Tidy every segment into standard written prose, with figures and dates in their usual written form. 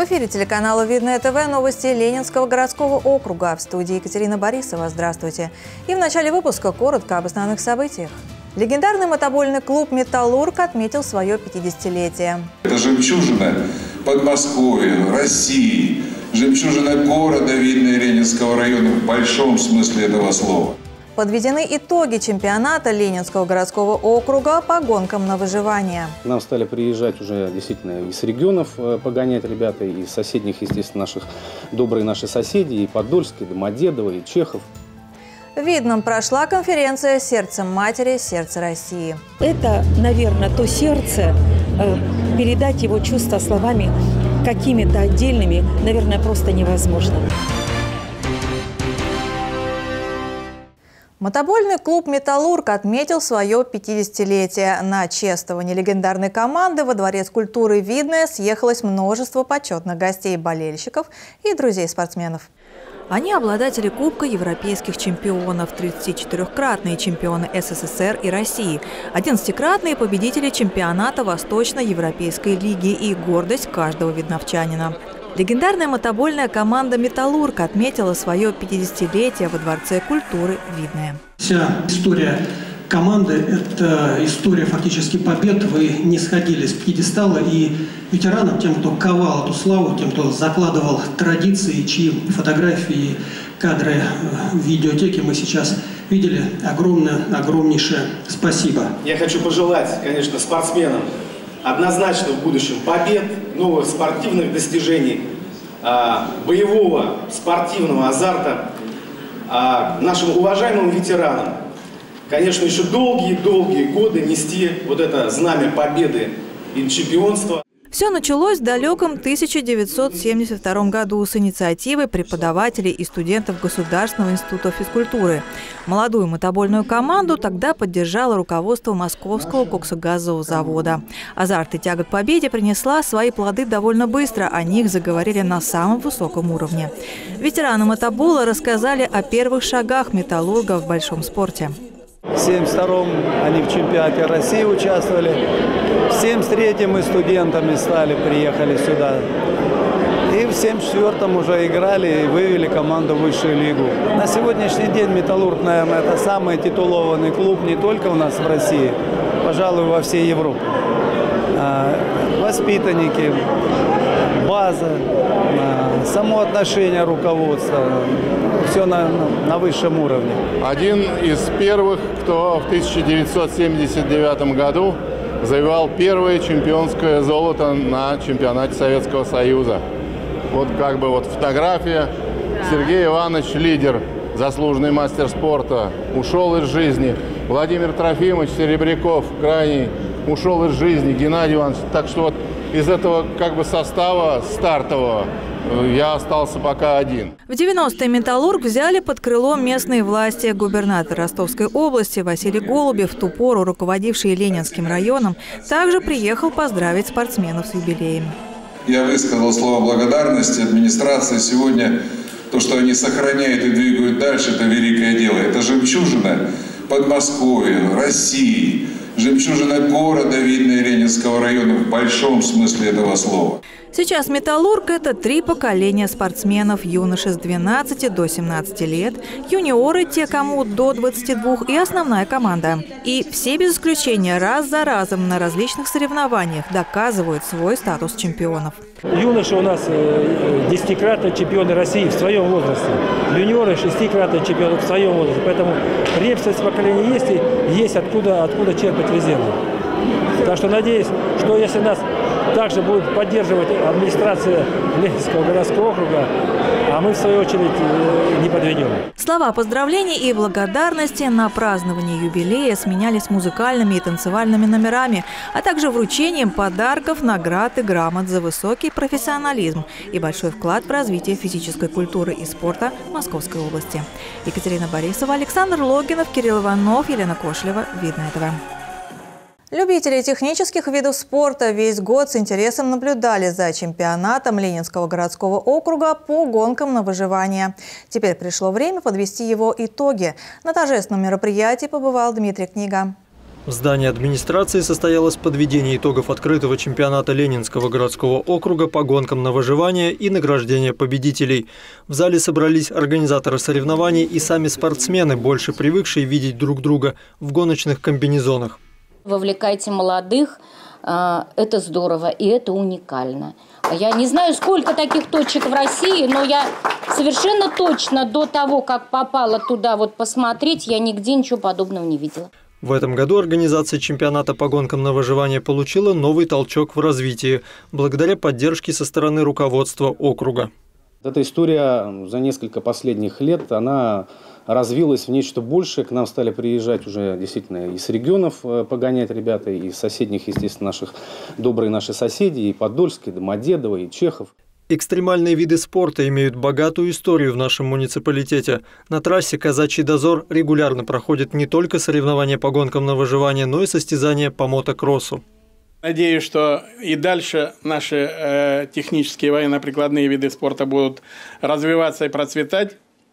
эфире телеканала «Видное ТВ» новости Ленинского городского округа. В студии Екатерина Борисова. Здравствуйте. И в начале выпуска коротко об основных событиях. Легендарный мотобольный клуб «Металлург» отметил свое 50-летие. Это жемчужина Подмосковья, России, жемчужина города Видное Ленинского района в большом смысле этого слова. Подведены итоги чемпионата Ленинского городского округа по гонкам на выживание. Нам стали приезжать уже действительно из регионов погонять ребята, и из соседних, естественно, добрые наши соседи, и Подольск, и Домодедово, и Чехов. В Видном прошла конференция «Сердце матери, сердце России». Это, наверное, то сердце, передать его чувства словами какими-то отдельными, наверное, просто невозможно. Мотобольный клуб «Металлург» отметил свое 50-летие. На чествование легендарной команды во Дворец культуры «Видное» съехалось множество почетных гостей, болельщиков и друзей спортсменов. Они обладатели Кубка европейских чемпионов, 34-кратные чемпионы СССР и России, 11-кратные победители чемпионата Восточно-Европейской лиги и гордость каждого видновчанина. Легендарная мотобольная команда «Металлург» отметила свое 50-летие во Дворце культуры «Видное». Вся история команды – это история фактически побед. Вы не сходили с пьедестала, и ветеранам, тем, кто ковал эту славу, тем, кто закладывал традиции, чьи фотографии, кадры в видеотеке мы сейчас видели, огромнейшее спасибо. Я хочу пожелать, конечно, спортсменам однозначно в будущем побед, новых спортивных достижений, боевого спортивного азарта, нашим уважаемым ветеранам, конечно, еще долгие-долгие годы нести вот это знамя победы и чемпионства. Все началось в далеком 1972 году с инициативы преподавателей и студентов Государственного института физкультуры. Молодую мотобольную команду тогда поддержало руководство Московского коксогазового завода. Азарт и тяга к победе принесла свои плоды довольно быстро, о них заговорили на самом высоком уровне. Ветераны мотобола рассказали о первых шагах «Металлурга» в большом спорте. В 1972-м они в чемпионате России участвовали. В 1973-м мы студентами приехали сюда. И в 1974-м уже играли и вывели команду в высшую лигу. На сегодняшний день «Металлург», наверное, это самый титулованный клуб не только у нас в России, пожалуй, во всей Европе. Воспитанники, база, само отношение руководства. Все на высшем уровне. Один из первых, кто в 1979 году завоевал первое чемпионское золото на чемпионате Советского Союза. Вот фотография. Сергей Иванович, лидер, заслуженный мастер спорта, ушел из жизни. Владимир Трофимович Серебряков, крайний, ушел из жизни. Геннадий Иванович. Так что из этого состава стартового я остался пока один. В 90-е «Металлург» взяли под крыло местные власти. Губернатор Ростовской области Василий Голубев, в ту пору руководивший Ленинским районом, также приехал поздравить спортсменов с юбилеем. Я высказал слово благодарности администрации. Сегодня то, что они сохраняют и двигают дальше, это великое дело. Это жемчужина Подмосковья, России, жемчужина города Видное Ленинского района в большом смысле этого слова. Сейчас «Металлург» – это 3 поколения спортсменов: юноши с 12 до 17 лет, юниоры, те, кому до 22, и основная команда. И все без исключения раз за разом на различных соревнованиях доказывают свой статус чемпионов. Юноши у нас 10-кратные чемпионы России в своем возрасте, юниоры 6-кратные чемпионы в своем возрасте. Поэтому преемственность поколения есть, и есть откуда черпать резервы. Так что надеюсь, что если нас также будет поддерживать администрация Ленинского городского округа, а мы, в свою очередь, не подведем. Слова поздравлений и благодарности на праздновании юбилея сменялись музыкальными и танцевальными номерами, а также вручением подарков, наград и грамот за высокий профессионализм и большой вклад в развитие физической культуры и спорта Московской области. Екатерина Борисова, Александр Логинов, Кирилл Иванов, Елена Кошлева. Видное ТВ. Любители технических видов спорта весь год с интересом наблюдали за чемпионатом Ленинского городского округа по гонкам на выживание. Теперь пришло время подвести его итоги. На торжественном мероприятии побывал Дмитрий Книга. В здании администрации состоялось подведение итогов открытого чемпионата Ленинского городского округа по гонкам на выживание и награждение победителей. В зале собрались организаторы соревнований и сами спортсмены, больше привыкшие видеть друг друга в гоночных комбинезонах. Вовлекайте молодых, это здорово и это уникально. Я не знаю, сколько таких точек в России, но я совершенно точно до того, как попала туда посмотреть, я нигде ничего подобного не видела. В этом году организация чемпионата по гонкам на выживание получила новый толчок в развитии, благодаря поддержке со стороны руководства округа. Эта история за несколько последних лет, она развилась в нечто большее. К нам стали приезжать уже действительно из регионов погонять ребята, и из соседних, естественно, добрые наши соседи, и Подольск, и Домодедово, и Чехов. Экстремальные виды спорта имеют богатую историю в нашем муниципалитете. На трассе «Казачий дозор» регулярно проходят не только соревнования по гонкам на выживание, но и состязания по мотокроссу. Надеюсь, что и дальше наши технические военно-прикладные виды спорта будут развиваться и процветать.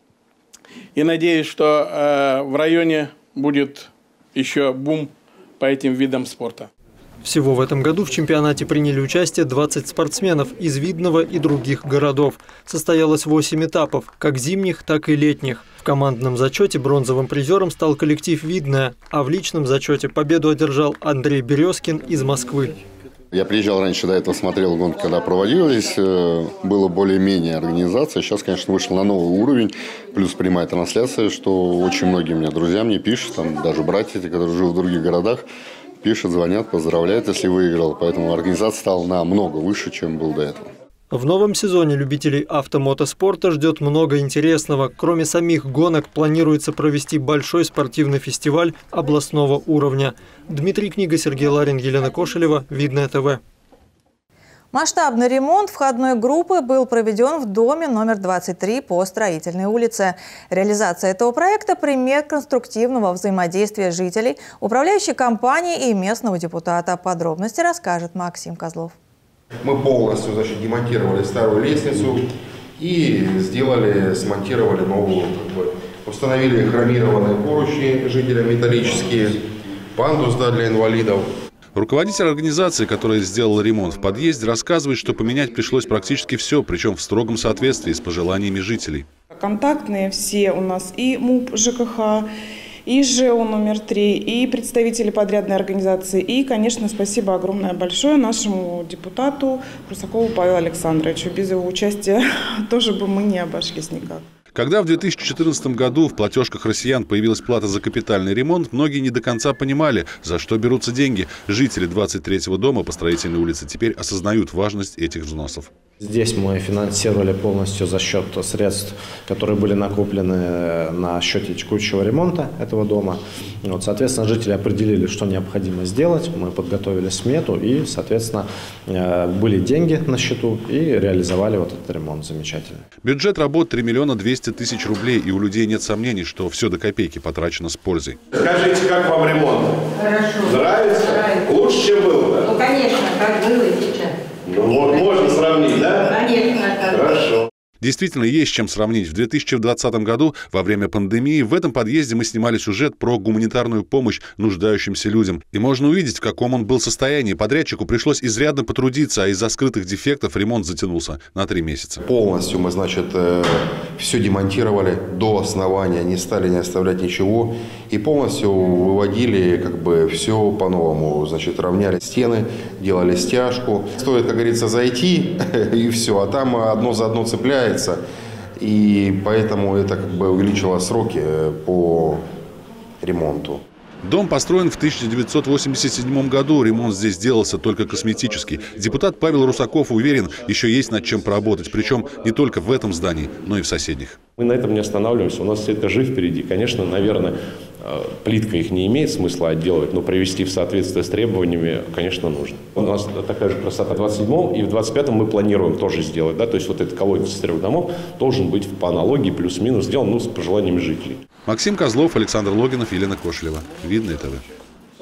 И надеюсь, что в районе будет еще бум по этим видам спорта. Всего в этом году в чемпионате приняли участие 20 спортсменов из Видного и других городов. Состоялось 8 этапов, как зимних, так и летних. В командном зачете бронзовым призером стал коллектив «Видное», а в личном зачете победу одержал Андрей Березкин из Москвы. Я приезжал раньше, до этого смотрел гонки, когда проводились, было более-менее организация. Сейчас, конечно, вышел на новый уровень, плюс прямая трансляция, что очень многие мне друзья мне пишут, там даже братья, которые живут в других городах, пишут, звонят, поздравляют, если выиграл. Поэтому организация стала намного выше, чем был до этого. В новом сезоне любителей автомотоспорта ждет много интересного. Кроме самих гонок, планируется провести большой спортивный фестиваль областного уровня. Дмитрий Книга, Сергей Ларин, Елена Кошелева, Видное ТВ. Масштабный ремонт входной группы был проведен в доме номер 23 по Строительной улице. Реализация этого проекта – пример конструктивного взаимодействия жителей, управляющей компании и местного депутата. Подробности расскажет Максим Козлов. Мы полностью, демонтировали старую лестницу и смонтировали новую. Установили хромированные поручни жителям металлические, пандус для инвалидов. Руководитель организации, которая сделала ремонт в подъезде, рассказывает, что поменять пришлось практически все, причем в строгом соответствии с пожеланиями жителей. Контактные все у нас и МУП ЖКХ, и ЖЭО номер 3, и представители подрядной организации. И, конечно, спасибо огромное большое нашему депутату Прусакову Павелу Александровичу. Без его участия тоже бы мы не обошлись никак. Когда в 2014 году в платежках россиян появилась плата за капитальный ремонт, многие не до конца понимали, за что берутся деньги. Жители 23-го дома по Строительной улице теперь осознают важность этих взносов. Здесь мы финансировали полностью за счет средств, которые были накоплены на счете текущего ремонта этого дома. Соответственно, жители определили, что необходимо сделать. Мы подготовили смету и, соответственно, были деньги на счету и реализовали этот ремонт замечательно. Бюджет работ 3 миллиона 200 тысяч рублей, и у людей нет сомнений, что все до копейки потрачено с пользой. Скажите, как вам ремонт? Хорошо. Нравится? Нравится. Лучше, чем было? Ну, конечно, как было и сейчас. Можно сравнить, да? Конечно. Хорошо. Действительно, есть чем сравнить. В 2020 году, во время пандемии, в этом подъезде мы снимали сюжет про гуманитарную помощь нуждающимся людям. И можно увидеть, в каком он был состоянии. Подрядчику пришлось изрядно потрудиться, а из-за скрытых дефектов ремонт затянулся на 3 месяца. Полностью мы, все демонтировали до основания, не стали не оставлять ничего. И полностью выводили все по-новому. Равняли стены, делали стяжку. Стоит, как говорится, зайти и все, а там одно за одно цепляется. И поэтому это увеличило сроки по ремонту. Дом построен в 1987 году. Ремонт здесь делался только косметический. Депутат Павел Русаков уверен, еще есть над чем поработать. Причем не только в этом здании, но и в соседних. Мы на этом не останавливаемся. У нас все это жив впереди. Конечно, наверное, плитка их не имеет смысла отделывать, но привести в соответствие с требованиями, конечно, нужно. У нас такая же красота в 27-м, и в 25-м мы планируем тоже сделать. То есть этот колодец из 3 домов должен быть по аналогии плюс-минус сделан с пожеланиями жителей. Максим Козлов, Александр Логинов, Елена Кошелева. Видное ТВ.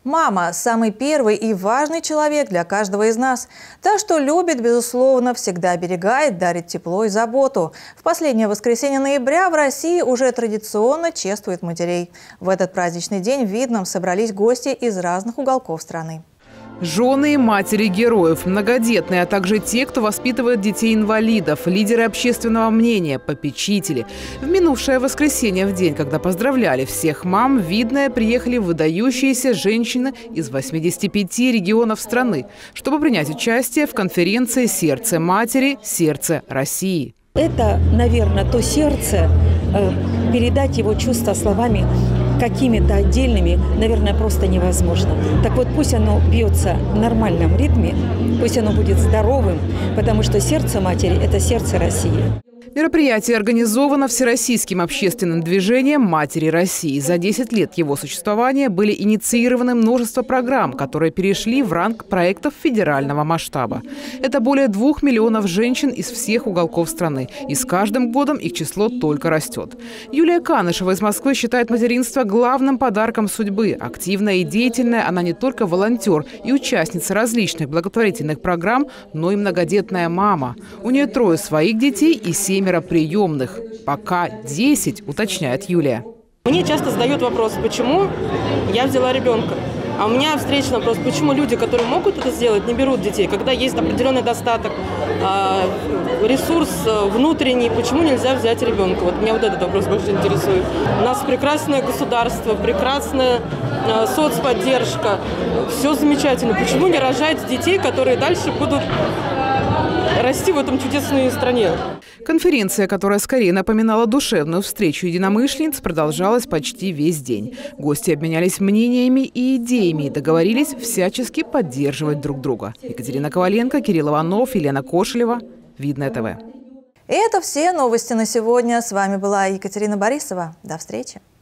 Мама – самый первый и важный человек для каждого из нас. Та, что любит, безусловно, всегда оберегает, дарит тепло и заботу. В последнее воскресенье ноября в России уже традиционно чествуют матерей. В этот праздничный день в Видном собрались гости из разных уголков страны. Жены и матери героев, многодетные, а также те, кто воспитывает детей-инвалидов, лидеры общественного мнения, попечители. В минувшее воскресенье, в день, когда поздравляли всех мам, в Видное приехали выдающиеся женщины из 85 регионов страны, чтобы принять участие в конференции «Сердце матери. Сердце России». Это, наверное, то сердце, передать его чувства словами какими-то отдельными, наверное, просто невозможно. Так вот, пусть оно бьется в нормальном ритме, пусть оно будет здоровым, потому что сердце матери – это сердце России. Мероприятие организовано Всероссийским общественным движением «Матери России». За 10 лет его существования были инициированы множество программ, которые перешли в ранг проектов федерального масштаба. Это более 2 миллионов женщин из всех уголков страны. И с каждым годом их число только растет. Юлия Канышева из Москвы считает материнство главным подарком судьбы. Активная и деятельная, она не только волонтер и участница различных благотворительных программ, но и многодетная мама. У нее 3 своих детей и 7 приемных. Пока 10, уточняет Юлия. Мне часто задают вопрос, почему я взяла ребенка. А у меня встречный вопрос, почему люди, которые могут это сделать, не берут детей, когда есть определенный достаток, ресурс внутренний, почему нельзя взять ребенка? Вот меня вот этот вопрос больше интересует. У нас прекрасное государство, прекрасная соцподдержка, все замечательно. Почему не рожать детей, которые дальше будут расти в этом чудесной стране? Конференция, которая скорее напоминала душевную встречу единомышленниц, продолжалась почти весь день. Гости обменялись мнениями и идеями и договорились всячески поддерживать друг друга. Екатерина Коваленко, Кирилл Иванов, Елена Кошелева. Видное ТВ. И это все новости на сегодня. С вами была Екатерина Борисова. До встречи.